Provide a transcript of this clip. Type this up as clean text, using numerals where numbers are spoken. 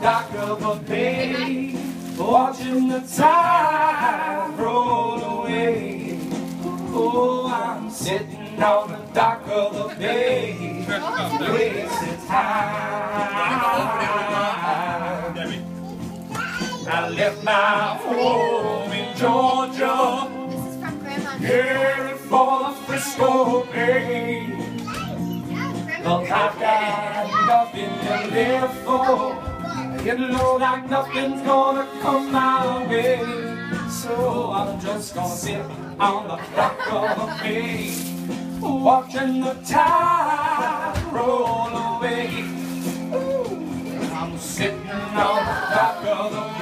dock of a bay, watching the tide roll away. Oh, I'm sitting on the dock of the bay, wasting time. I left my home in Georgia, headed for the Frisco Bay. Look, I've got nothing to live for. It looks like nothing's gonna come my way. So I'm just gonna sit on the dock of the bay, watching the tide roll away. I'm sitting on the dock of the bay,